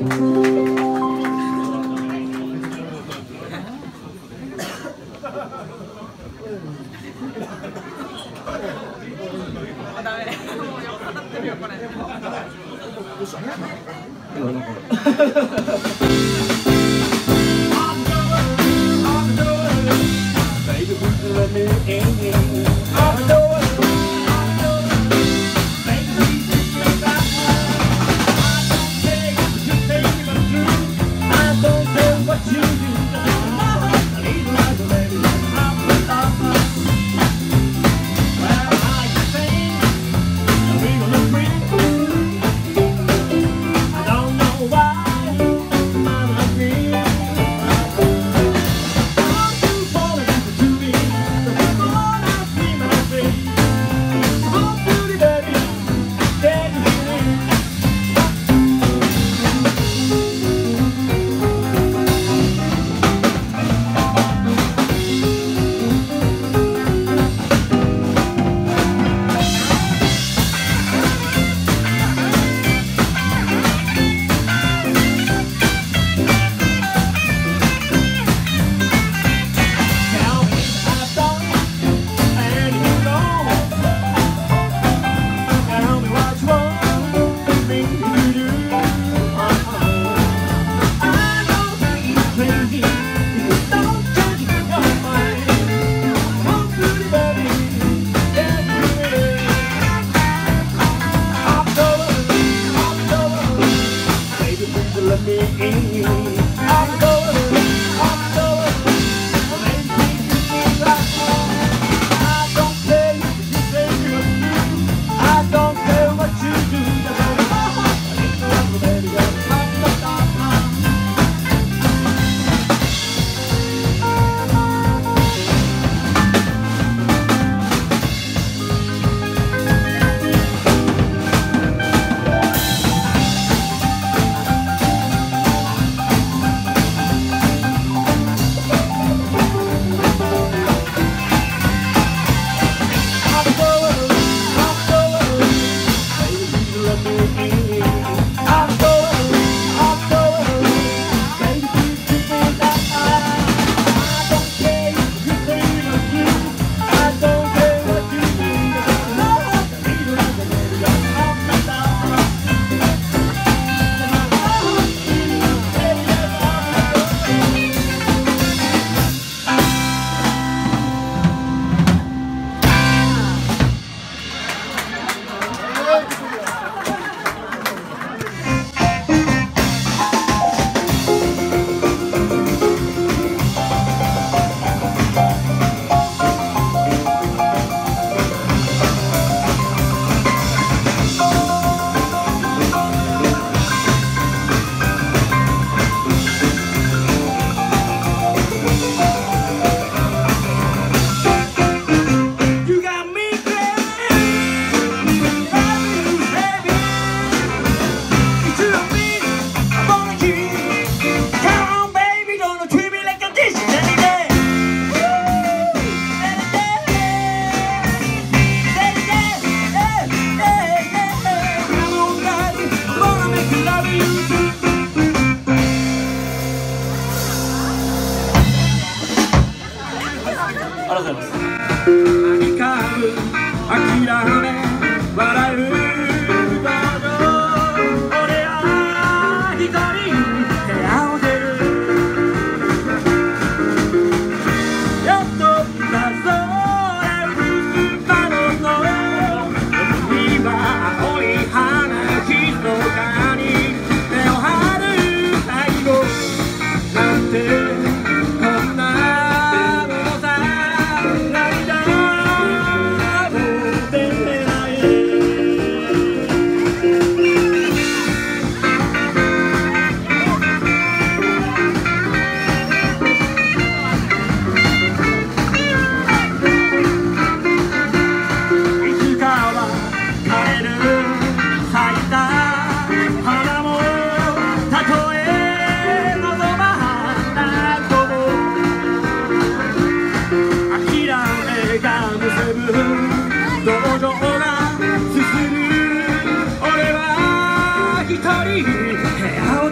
ダメ。もうよく当たってるよこれ。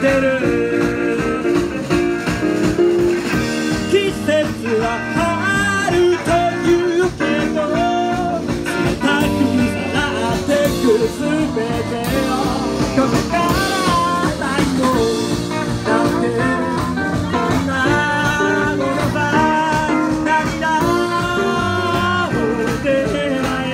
てる季節は春というけど冷たくさらってくすべてをここから最後なんてこんなものさ涙を出ない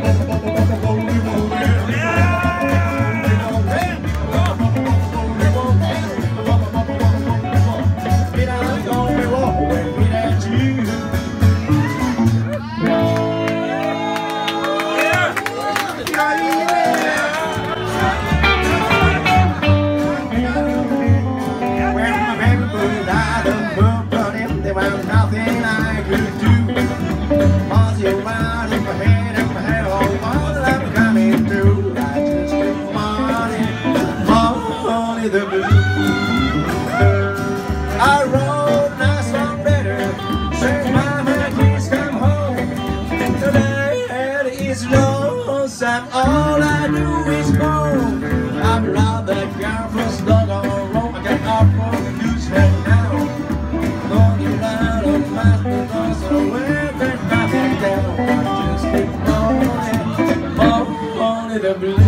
I wrote a nice long letter, say mama please come home. Today is lonesome, all I do is moan. I'm not the girl first dog on the road, I got off from the news right now. Going out of my windows, so where can I back down? I just keep on in the blue.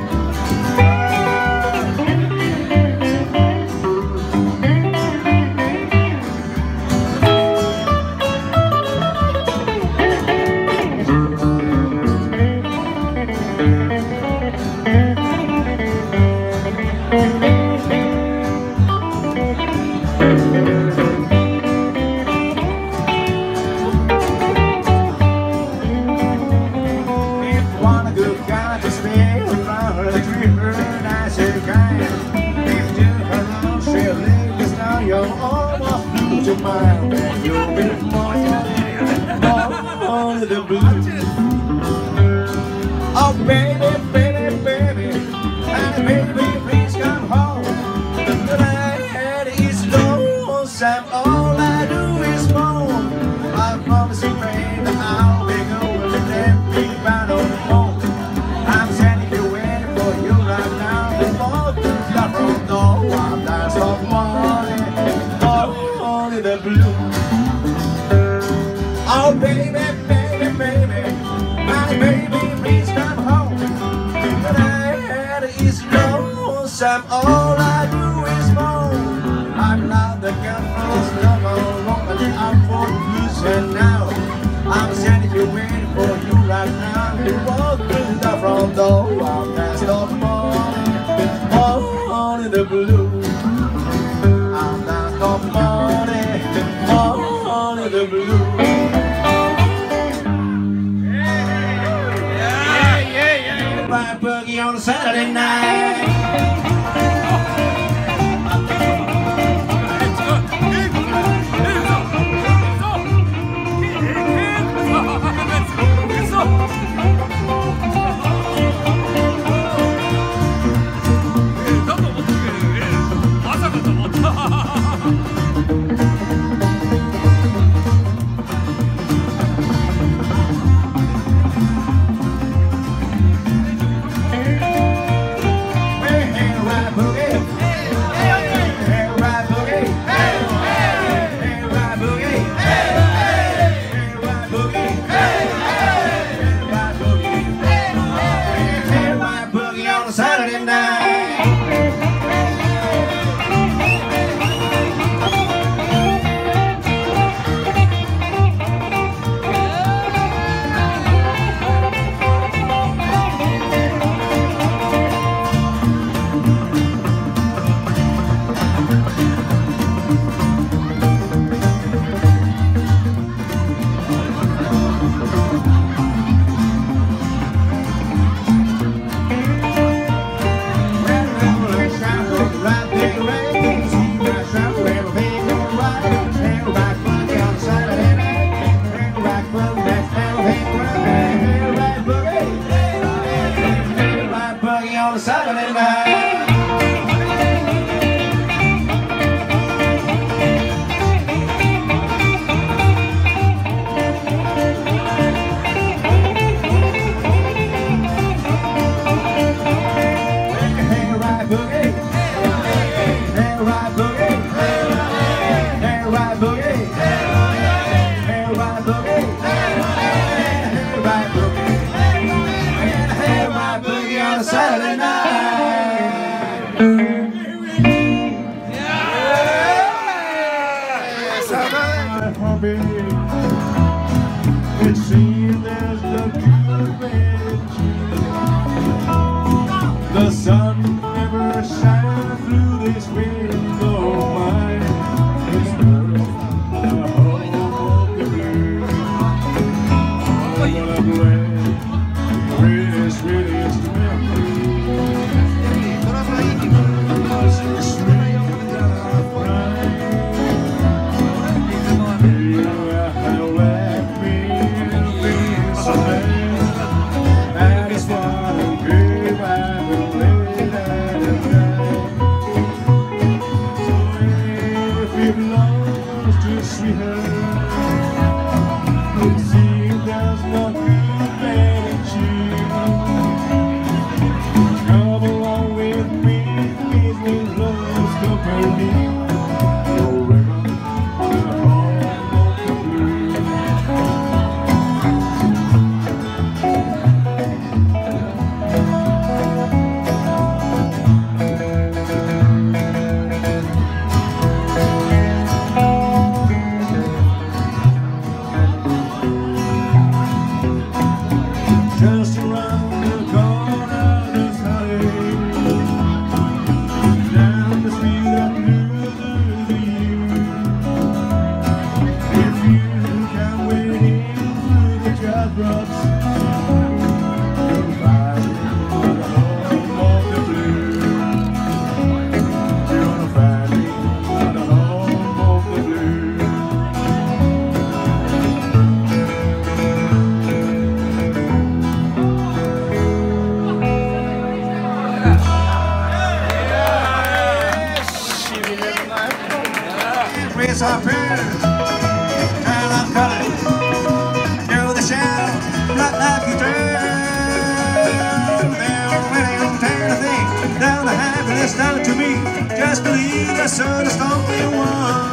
Mind, you'll be more on the blue. Oh baby, baby, baby, and baby, please come home. Tonight is lonesome, all I do is moan. I promise you, baby, I'll be going to let me right on home. I'm standing here waiting for you right now. The walk to the front door, I'm dance of morning. The blue. Oh baby, baby, baby, my baby, please come home. Tonight is lonesome, all I do is moan. I'm not the girl from the moment I'm for blues, and now I'm standing here waiting for you right now. You walk through the front door, I'm past the morning, all in the blue. I'm not the morning. The blue. Yeah. Ride boogie on a Saturday night. Saturday night. On Saturday night. Saturday night. Yeah. It seems there's the good man. race up here, turn up color, do the shout, not like you turn. They're really on turn a thing, down the happiness down to me. Just believe the sun is only one.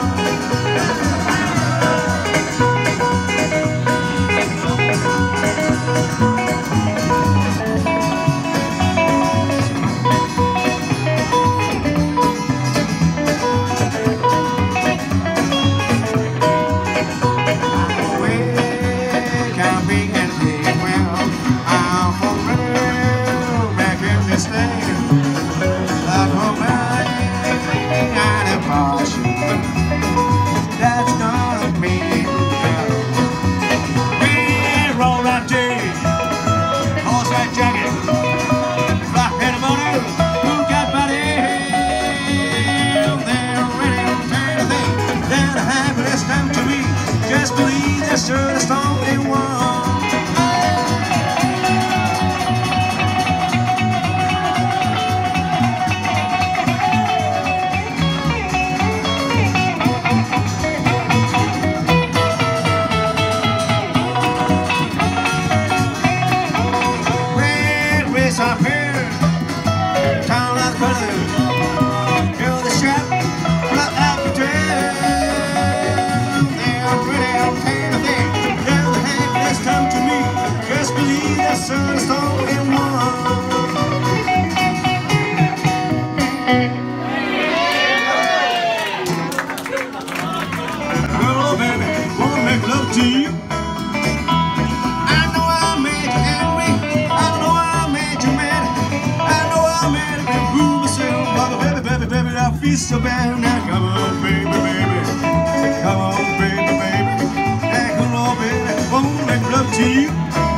Just believe there's just only one. Red race up here, town of color. You're the chef, not like the trail. Come to me, just believe the sun is only one. Hello, baby, wanna make love to you. I know I made you angry, I know I made you mad, I know I made you fool myself, but baby, baby, baby, I feel so bad. Now come on, baby, baby, come on, baby, baby, hey, come on, baby, wanna make love to you.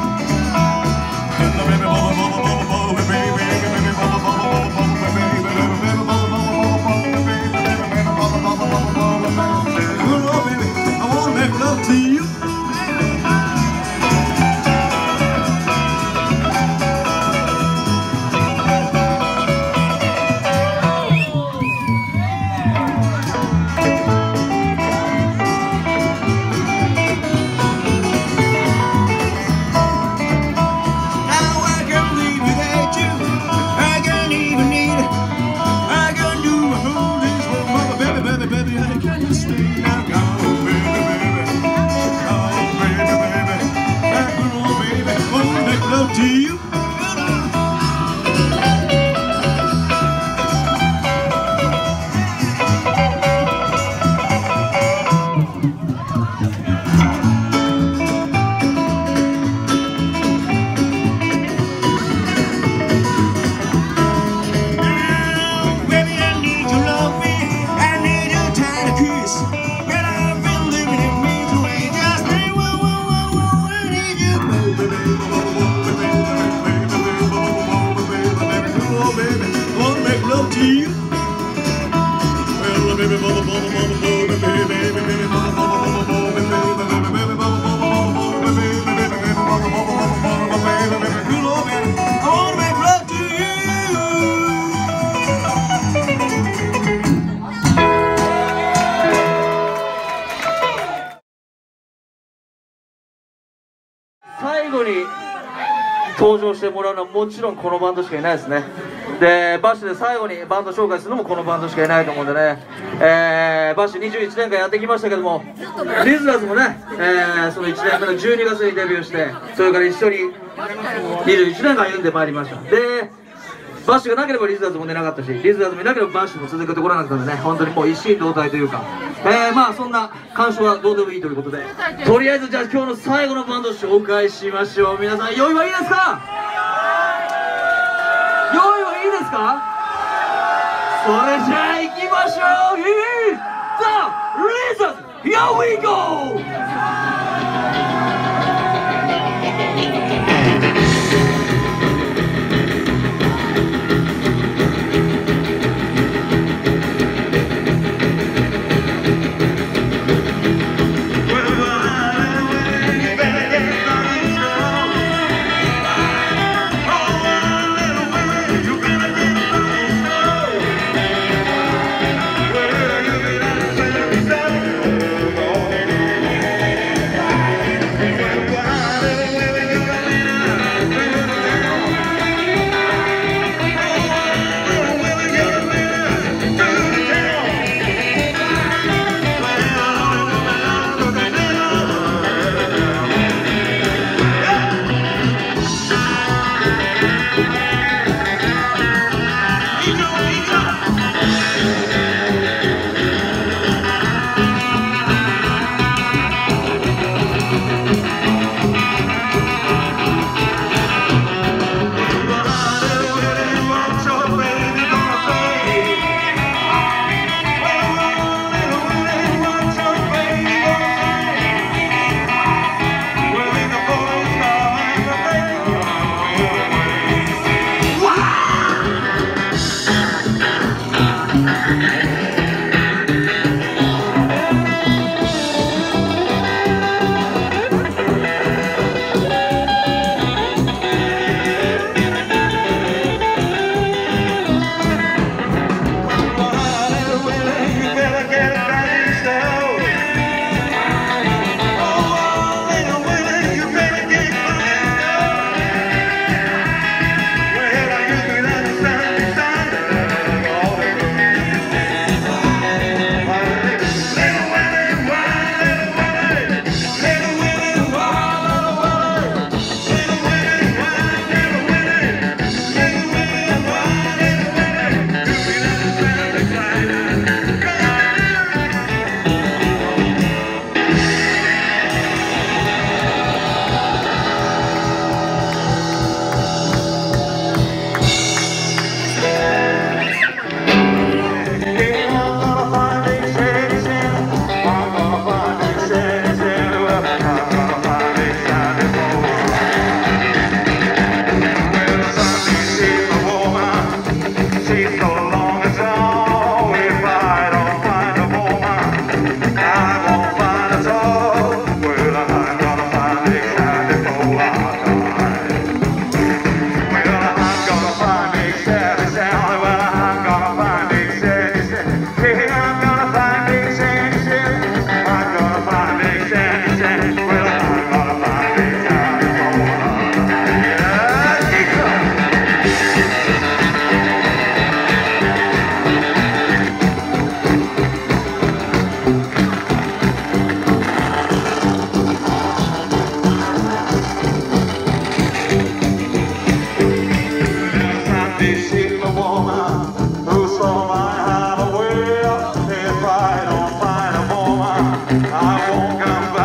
最後に登場してもらうのはもちろんこのバンドしかいないですね。でバッシュで最後にバンド紹介するのもこのバンドしかいないと思うんでね、バッシュ21年間やってきましたけども、リズラーズもね、その1年目の12月にデビューして、それから一緒に21年間歩んでまいりました。でバッシュがなければリズラーズも出なかったし、リズラーズもいなければバッシュも続けてこらなかったんでね、本当にもう一心同体というか、まあそんな感想はどうでもいいということで、とりあえずじゃあ今日の最後のバンドを紹介しましょう。皆さん用意はいいですか？用意はいいですか？それじゃあ行きましょう。 Here's the Lizards! Here we go! I won't come back.